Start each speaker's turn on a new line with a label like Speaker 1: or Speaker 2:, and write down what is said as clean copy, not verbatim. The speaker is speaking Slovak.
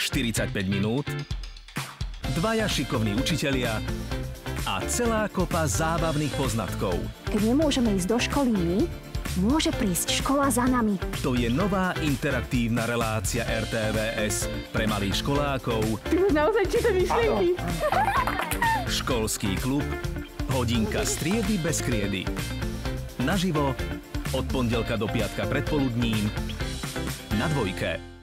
Speaker 1: 45 minút, dvaja šikovní učitelia a celá kopa zábavných poznatkov.
Speaker 2: Keď nemôžeme ísť do školy my, môže prísť škola za nami.
Speaker 1: To je nová interaktívna relácia RTVS pre malých školákov.
Speaker 2: Ty máš naozaj čítavé myšlienky.
Speaker 1: Školský klub, hodinka striedy bez kriedy. Naživo od pondelka do piatka predpoludním na Dvojke.